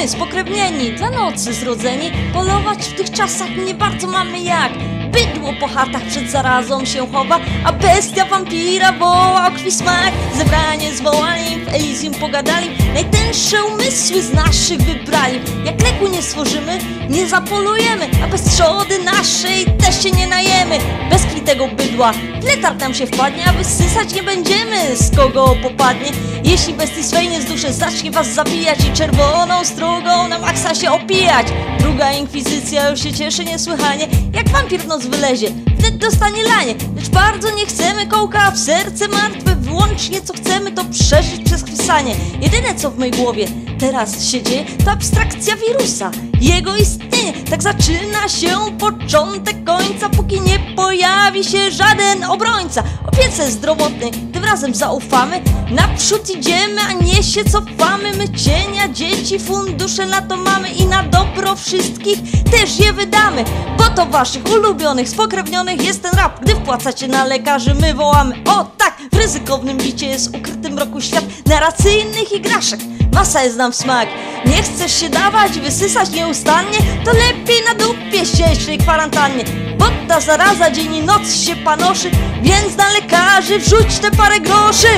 spokrewnieni, dla nocy zrodzeni, polować w tych czasach nie bardzo mamy jak. Bydło po chatach przed zarazą się chowa, a bestia wampira woła o krwi smak. Zebranie zwołani, w Elysium pogadali, najtęższe umysły z naszych wybrali. Jak leku nie stworzymy, nie zapolujemy, a bez trzody naszej też się nie najemy. Bez krwi tego bydła letarg nam się wpadnie, a wysysać nie będziemy, z kogo popadnie. Jeśli bestii swej nie z duszy zacznie was zabijać i czerwoną strugą na maksa się opijać. Druga inkwizycja już się cieszy niesłychanie, jak wampir w noc wylezie, wtedy dostanie lanie. Lecz bardzo nie chcemy kołka w serce martwe, wyłącznie co chcemy to przeżyć przez kwisanie. Jedyne co w mojej głowie teraz się dzieje to abstrakcja wirusa, jego istnienie. Tak zaczyna się początek końca, póki nie pojawi się żaden obrońca. Opiece zdrowotnej tym razem zaufamy, naprzód idziemy, a nie się cofamy. My cienia, dzieci, fundusze na to mamy i na dobro wszystkich też je wydamy. Bo to waszych ulubionych, spokrewnionych jest ten rap. Gdy wpłacacie na lekarzy, my wołamy o tak. W ryzykownym bicie jest ukryty mroku świat narracyjnych igraszek. Masa jest nam w smak. Nie chcesz się dawać, wysysać nieustannie, to lepiej na dupie siedzieć w tej kwarantannie. Bo ta zaraza dzień i noc się panoszy, więc na lekarzy wrzuć te parę groszy.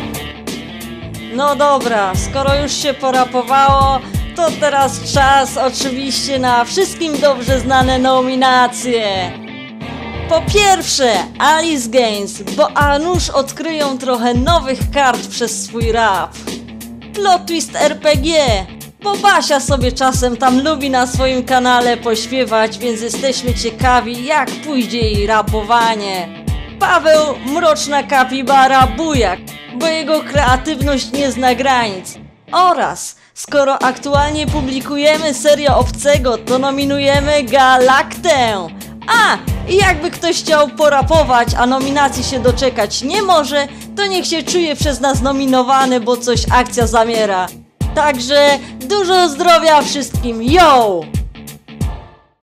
No dobra, skoro już się porapowało, to teraz czas oczywiście na wszystkim dobrze znane nominacje. Po pierwsze Alice Games, bo a nuż odkryją trochę nowych kart przez swój rap. Plot Twist RPG, bo Basia sobie czasem tam lubi na swoim kanale pośpiewać, więc jesteśmy ciekawi jak pójdzie jej rapowanie. Paweł Mroczna Kapibara Bujak, bo jego kreatywność nie zna granic. Oraz skoro aktualnie publikujemy serię Obcego, to nominujemy Galaktę. A, i jakby ktoś chciał porapować, a nominacji się doczekać nie może, to niech się czuje przez nas nominowany, bo coś akcja zamiera. Także dużo zdrowia wszystkim, yo!